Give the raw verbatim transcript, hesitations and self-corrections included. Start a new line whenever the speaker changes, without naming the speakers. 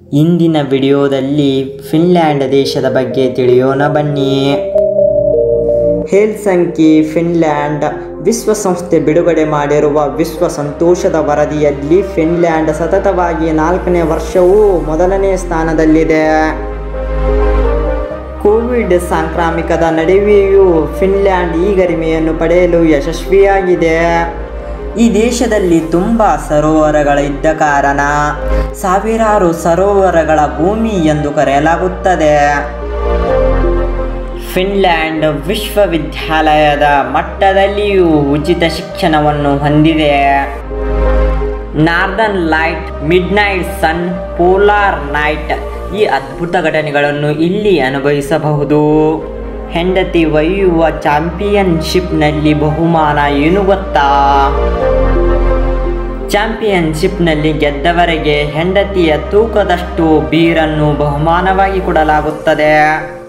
ಇಂದಿನ ವಿಡಿಯೋದಲ್ಲಿ ಫಿನ್ಲ್ಯಾಂಡ್ ದೇಶದ ಬಗ್ಗೆ ತಿಳಿಯೋಣ ಬನ್ನಿ. ಹೆಲ್ಸಿಂಕಿ ಫಿನ್ಲ್ಯಾಂಡ್ ವಿಶ್ವಸಂಸ್ಥೆ ಬಿಡುಗಡೆ ಮಾಡಿರುವ ವಿಶ್ವ ಸಂತೋಷದ ವರದಿಯಲ್ಲಿ ಫಿನ್ಲ್ಯಾಂಡ್ ಸತತವಾಗಿ ನಾಲ್ಕನೇ ವರ್ಷವೂ ಮೊದಲನೇ ಸ್ಥಾನದಲ್ಲಿದೆ. ಕೋವಿಡ್ ಸಾಂಕ್ರಾಮಿಕದ ನಡುವೆಯೂ ಫಿನ್ಲ್ಯಾಂಡ್ ಈ ಗರಿಮೆಯನ್ನು ಪಡೆಯಲು ಯಶಸ್ವಿಯಾಗಿದೆ. ಈ ದೇಶದಲ್ಲಿ ತುಂಬ ಸರೋವರಗಳಿದ್ದ ಕಾರಣ ಸಾವಿರಾರು ಸರೋವರಗಳ ಭೂಮಿ ಎಂದು ಕರೆಯಲಾಗುತ್ತದೆ. ಫಿನ್ಲ್ಯಾಂಡ್ ವಿಶ್ವವಿದ್ಯಾಲಯದ ಮಟ್ಟದಲ್ಲಿಯೂ ಉಚಿತ ಶಿಕ್ಷಣವನ್ನು ಹೊಂದಿದೆ. Northern light, midnight sun, polar night ಈ ಅದ್ಭುತ ಘಟನೆಗಳನ್ನು ಇಲ್ಲಿ ಅನುಭವಿಸಬಹುದು. ಹೆಂಡತಿ ಒಯ್ಯುವ ಚಾಂಪಿಯನ್ಶಿಪ್ನಲ್ಲಿ ಬಹುಮಾನ ಏನು ಗೊತ್ತಾ? ಚಾಂಪಿಯನ್ಶಿಪ್ನಲ್ಲಿ ಗೆದ್ದವರಿಗೆ ಹೆಂಡತಿಯ ತೂಕದಷ್ಟು ಬೀರನ್ನು ಬಹುಮಾನವಾಗಿ ಕೊಡಲಾಗುತ್ತದೆ.